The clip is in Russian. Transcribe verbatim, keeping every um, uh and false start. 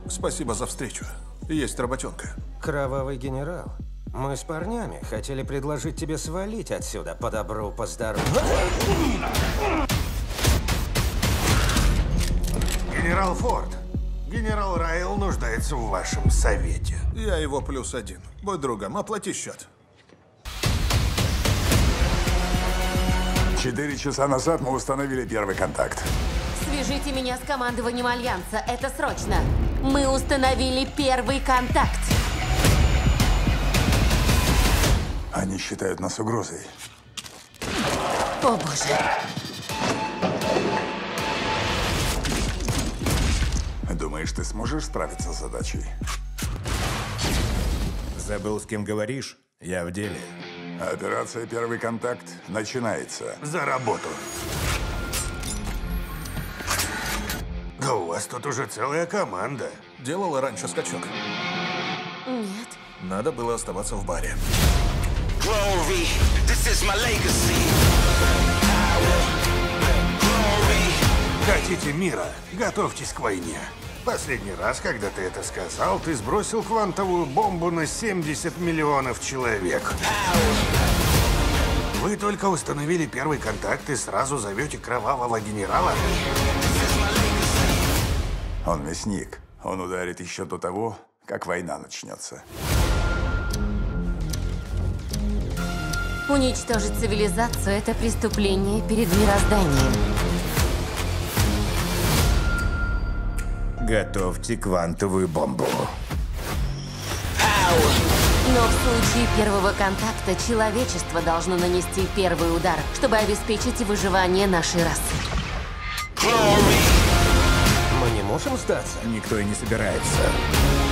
Спасибо за встречу. Есть работенка. Кровавый генерал. Мы с парнями хотели предложить тебе свалить отсюда по добру, по здоровью. Генерал Форд, генерал Райл нуждается в вашем совете. Я его плюс один. Будь другом, оплати счет. Четыре часа назад мы установили первый контакт. Свяжите меня с командованием Альянса. Это срочно. Мы установили первый контакт. Они считают нас угрозой. О, боже. Думаешь, ты сможешь справиться с задачей? Забыл, с кем говоришь? Я в деле. Операция «Первый контакт» начинается. За работу. Да у вас тут уже целая команда. Делала раньше скачок. Нет. Надо было оставаться в баре. Glory, this is my legacy. Хотите мира? Готовьтесь к войне. Последний раз, когда ты это сказал, ты сбросил квантовую бомбу на семьдесят миллионов человек. Вы только установили первый контакт и сразу зовете кровавого генерала? Он мясник. Он ударит еще до того, как война начнется. Уничтожить цивилизацию – это преступление перед мирозданием. Готовьте квантовую бомбу. Но в случае первого контакта человечество должно нанести первый удар, чтобы обеспечить выживание нашей расы. Мы не можем сдаться. Никто и не собирается.